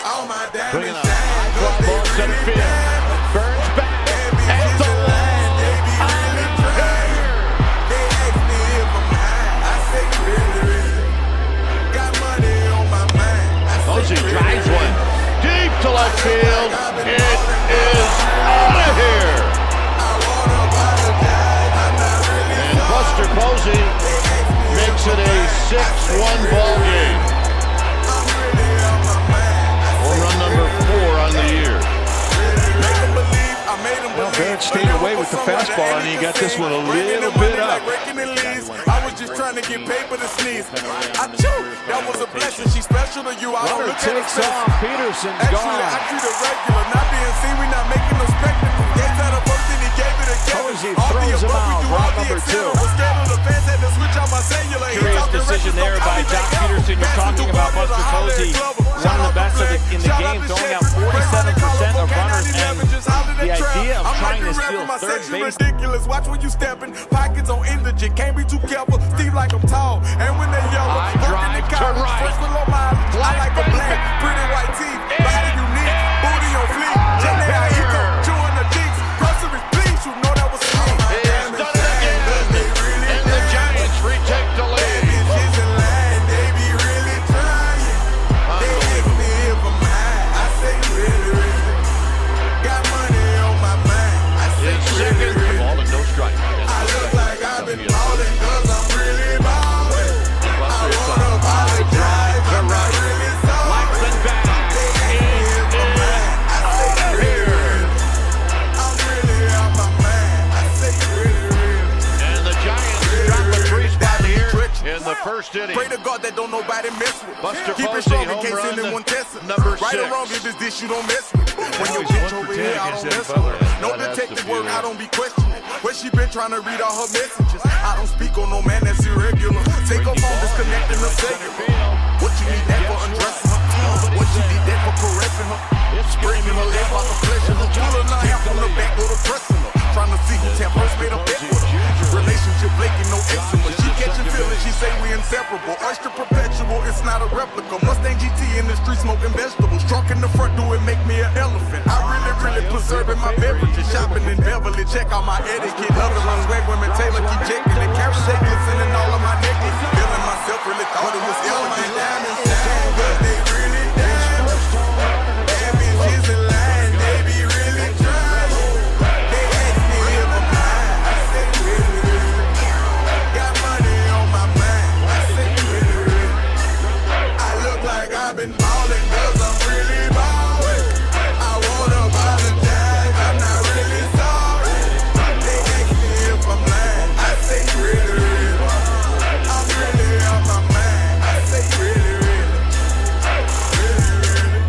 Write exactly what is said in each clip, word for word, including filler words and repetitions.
All my bringing a high fly ball center field. Burns back at the wall. I'm here. They ask me if I'm high. I say really, really. Got money on my mind. I say Posey really, drives really. one deep to left field. It is out of here. And Buster Posey makes it a six one ball game. Home run number four on the year. Well, Barrett stayed away with the fastball, and he got this one a little bit up. I was just trying to get paper to sneeze. I chew. That was a blessing. She's special to you. I don't Runner look at takes her off. Peterson's Actually, gone. I treat it regular. Not being seen, we not making no spectacle. Gave that a first, and he gave it a Posey throws him out. Round number two. Curious decision there by Joc Pederson. You're talking about Buster Posey, one of the best of the, in the game, throwing out forty-seven percent of runners, and the idea of trying to steal third base. Ridiculous. Watch when you stepping. Pockets on indigent. Can't be too careful. Steve like I'm tall. And when they yell, I drive to right. Fresh with low mileage. I like a black, pretty white teeth. Body unique. Booty on fleek. Jenny I eco. Chewing the cheeks. Groceries, please. You know that was me. He has done it again. And the Giants retake the lead. First inning. Pray to God that don't nobody mess with. Buster Keep it Posey, strong in home case run anyone tests it. number right six. or wrong, if it's this you don't mess with. When your bitch over here, I don't mess with. No detective work, I don't be questioning. Where she been trying to read all her messages. I don't speak on no man that's irregular. Take her phone, disconnecting her cellular. What you need that for undressing her? What you need that for caressing her? Bringing her leg out the pleasure. Her pull her half from the back, go to pressing her. Trying to see who tap first made a bet with her. Relationship flaking, no eczema. She catching feelings, she say we inseparable. Oyster perpetual, it's not a replica. Mustang G T in the street smoking vegetables. Trunk in the front, do it make me an elephant. I really, really preserving my beverages. Shopping in Beverly, check out my etiquette. Loving my swag, women Taylor keep checking it. Carrot shake glistening all of my necklace. Feeling myself, really thought it was elegant. Diamonds shine, but they really diamonds. Bad bitches in line, they be really trying. They ask me if I'm high, I say really, really. Got money on my mind, I say really, really. I look like I've been ballin' cause I'm really ballin'. I wanna apologize, I'm not really sorry. They ask me if I'm lying, I say really, really. I'm really on my mind, I say really, really. Really, really.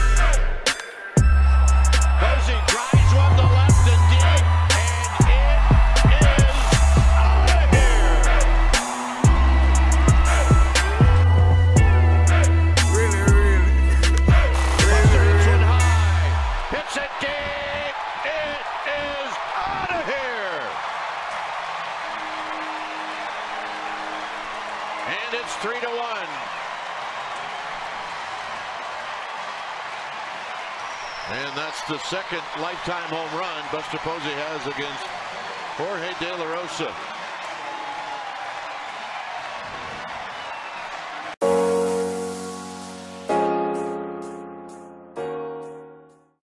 Posey drives one to left and deep, and it is out of here. Really, really. Buster hits one high, hits it deep. It is out of here. And it's three to one. And that's the second lifetime home run Buster Posey has against Jorge De La Rosa.